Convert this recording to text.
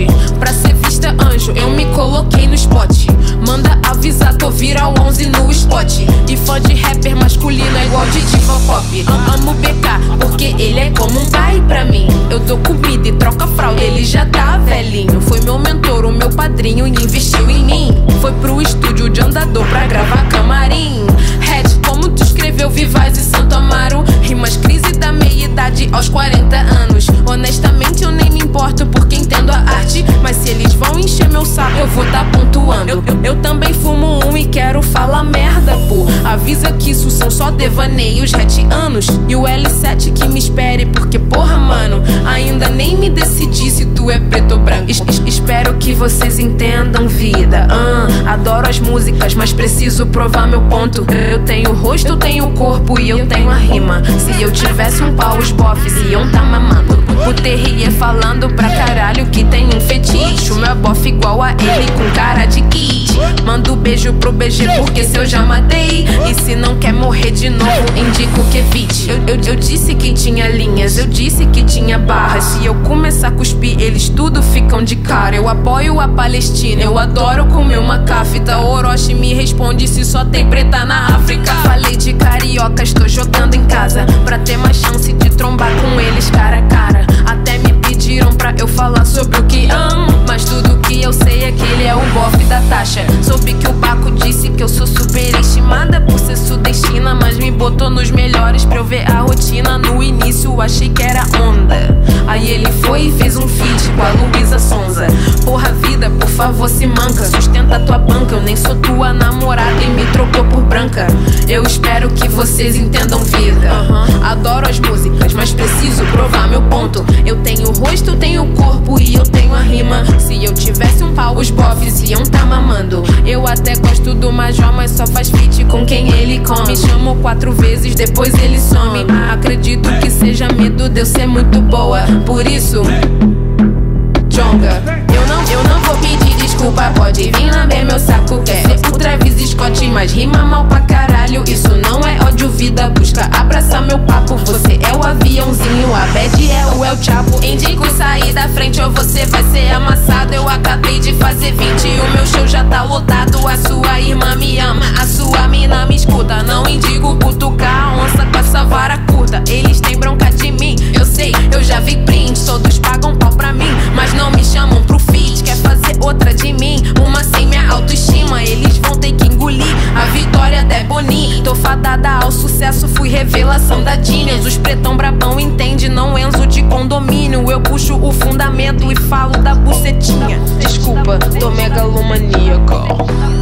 pote. Pra ser vista anjo, eu me coloquei no spot. Manda avisar, tô viral 11 no spot. E fã de rapper masculino é igual de diva pop. Amo BK, porque ele é como um pai pra mim. Eu dou comida e troca fralda, ele já tá velhinho. Foi meu mentor, o meu padrinho e investiu em mim. Foi pro estúdio de andador pra gravar camarim. Red, como tu escreveu Vivaz e Santo Amaro. Rimas crise da meia-idade aos 40 anos. Honestamente eu nem me importo porque entendo a arte. Mas se eles vão encher meu saco, eu vou tá pontuando. Eu também fumo um e quero falar merda, pô. Avisa que isso são só devaneios retianos. E o L7 que me espere, porque porra, mano, ainda nem me decidi se tu é preto ou branco. Espero que vocês entendam, vida. Adoro as músicas, mas preciso provar meu ponto. Eu tenho rosto, eu tenho corpo e eu tenho a rima. Se eu tivesse um pau, os bofs iam tá mamando. O Terrier falando pra caralho que tem um fetiche. O meu bofe igual a ele com cara de kit. Mando beijo pro BG porque se eu já matei. E se não quer morrer de novo, indico que evite. Eu disse que tinha linhas, eu disse que tinha barras. Se eu começar a cuspir, eles tudo ficam de cara. Eu apoio a Palestina, eu adoro comer uma cafta. Orochi me responde se só tem preta na África. Falei de carioca, estou jogando em casa pra ter mais chance de trombar com eles cara a cara. Até me pediram pra eu falar sobre o que amo, mas tudo que eu sei é que ele é o bofe da taxa. Soube que o Baco disse que eu sou superestimada por ser sudestina, mas me botou nos melhores pra eu ver a rotina. No início achei que era onda, aí ele foi e fez um feat com a Luísa Sonza. Porra vida, por favor se manca, sustenta tua banca. Eu nem sou tua namorada e me trocou por branca. Eu espero que vocês entendam, vida. Adoro as músicas, mas preciso provar meu ponto. Eu tenho rosto, eu tenho corpo e eu tenho a rima. Se eu tivesse um pau, os bofs iam tá mamando. Eu até gosto do Major, mas só faz feat com quem ele come. Me chamo 4 vezes, depois ele some. Acredito que seja medo de eu ser muito boa. Por isso, Jonga, eu não vou pedir desculpa. Pode vir lamber meu saco. Quer ser o Travis Scott, mas rima mal pra caralho. Isso não é ódio, vida. Busca abraçar meu papo. Você é o aviãozinho, a bad é o El Chapo. Indico sair da frente ou você vai ser amassado. Eu acabei de fazer 20 e o meu show já tá lotado. A sua irmã me ama, a sua mina me escuta. Não indico cutucar a onça com essa vara curta. Eles têm bronca de mim, eu sei, eu já vi print. Todos pagam pau pra mim, mas não me chamam pro feat. Quer fazer outra de mim, uma sem minha autoestima. Eles vão ter que engolir a vitória da Ebony. Tô fadada ao sucesso, fui revelação da Genius. Os pretão brabão entende, não Enzo de condomínio. Eu puxo o fundamento e falo da bucetinha. Desculpa, tô megalomaníaco.